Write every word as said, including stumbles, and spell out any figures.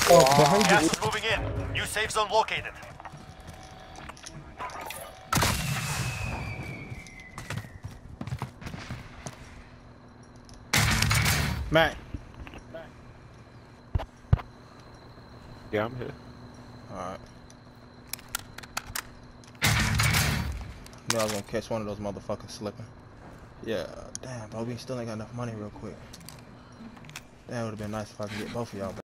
Oh, behind Gas you. is moving in. New safe zone located. Matt. Yeah, I'm here. Alright. Knew I was gonna catch one of those motherfuckers slipping. Yeah, damn, bro, we still ain't got enough money real quick. That would have been nice if I could get both of y'all back.